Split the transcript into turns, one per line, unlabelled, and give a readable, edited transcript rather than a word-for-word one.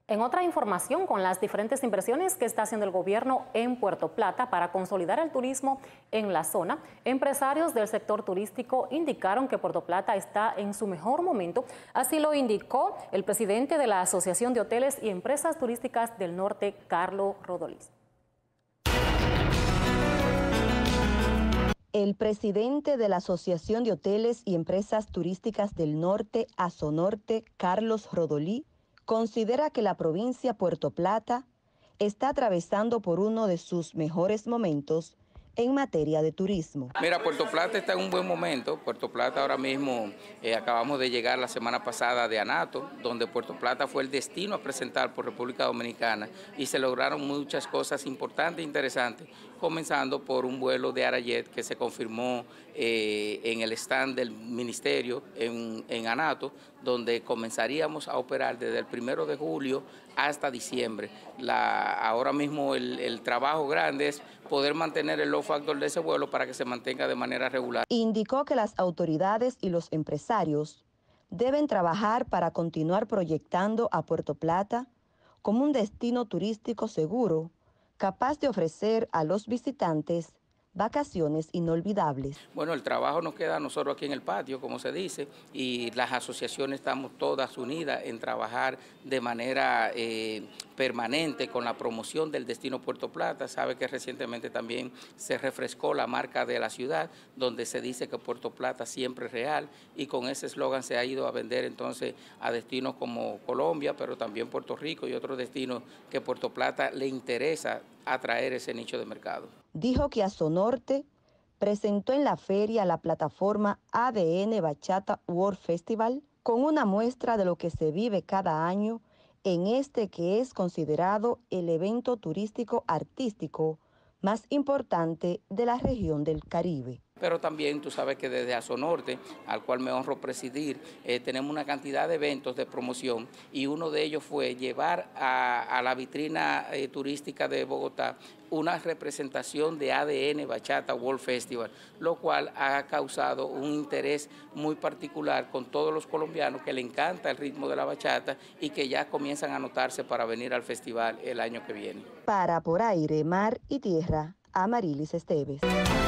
En otra información, con las diferentes inversiones que está haciendo el gobierno en Puerto Plata para consolidar el turismo en la zona, empresarios del sector turístico indicaron que Puerto Plata está en su mejor momento. Así lo indicó el presidente de la Asociación de Hoteles y Empresas Turísticas del Norte, Carlos Rodolí.
El presidente de la Asociación de Hoteles y Empresas Turísticas del Norte, Asonorte, Carlos Rodolí, considera que la provincia Puerto Plata está atravesando por uno de sus mejores momentos en materia de turismo.
Mira, Puerto Plata está en un buen momento. Puerto Plata ahora mismo, acabamos de llegar la semana pasada de Anato, donde Puerto Plata fue el destino a presentar por República Dominicana y se lograron muchas cosas importantes e interesantes, comenzando por un vuelo de Arayet que se confirmó en el stand del ministerio en Anato, donde comenzaríamos a operar desde el 1 de julio hasta diciembre. Ahora mismo el trabajo grande es poder mantener el load factor de ese vuelo para que se mantenga de manera regular.
Indicó que las autoridades y los empresarios deben trabajar para continuar proyectando a Puerto Plata como un destino turístico seguro, capaz de ofrecer a los visitantes vacaciones inolvidables.
Bueno, el trabajo nos queda a nosotros aquí en el patio, como se dice, y las asociaciones estamos todas unidas en trabajar de manera permanente con la promoción del destino Puerto Plata. Sabe que recientemente también se refrescó la marca de la ciudad, donde se dice que Puerto Plata siempre es real, y con ese eslogan se ha ido a vender entonces a destinos como Colombia, pero también Puerto Rico y otros destinos que Puerto Plata le interesa atraer ese nicho de mercado.
Dijo que Asonorte presentó en la feria la plataforma ADN Bachata World Festival con una muestra de lo que se vive cada año en este que es considerado el evento turístico artístico más importante de la región del Caribe.
Pero también tú sabes que desde Asonorte, al cual me honro presidir, tenemos una cantidad de eventos de promoción y uno de ellos fue llevar a la vitrina turística de Bogotá una representación de ADN Bachata World Festival, lo cual ha causado un interés muy particular con todos los colombianos que le encanta el ritmo de la bachata y que ya comienzan a anotarse para venir al festival el año que viene.
Para Por Aire, Mar y Tierra, Amarilis Esteves.